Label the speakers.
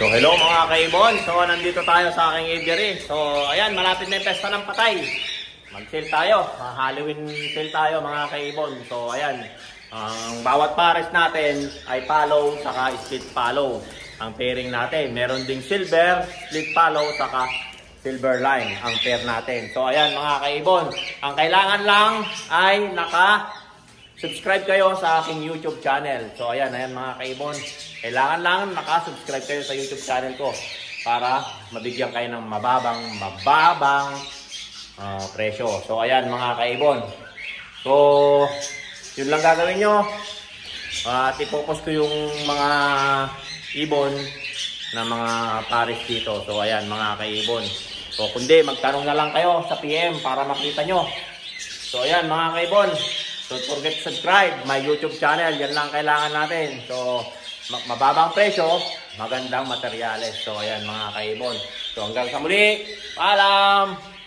Speaker 1: So hello mga kaibon, so nandito tayo sa aking aviary. So ayan, malapit na yung pesta ng patay. Mag-sale tayo, Halloween sale tayo mga kaibon. So ayan, ang bawat pares natin ay follow saka split follow. Ang pairing natin, meron ding silver, split follow saka silver line ang pair natin. So ayan mga kaibon, ang kailangan lang ay subscribe kayo sa aking YouTube channel. So ayan mga kaibon, kailangan lang naka-subscribe kayo sa YouTube channel ko para mabigyan kayo ng mababang presyo. So ayan mga kaibon. So yun lang gagawin nyo. At ipopost ko yung mga ibon na mga pares dito. So ayan mga kaibon. So kundi magtanong na lang kayo sa PM para makita nyo. So ayan mga kaibon, don't forget to subscribe my YouTube channel. Yan lang kailangan natin. So mababang presyo, magandang materyales. So ayan mga kaibon. So hanggang sa muli, paalam!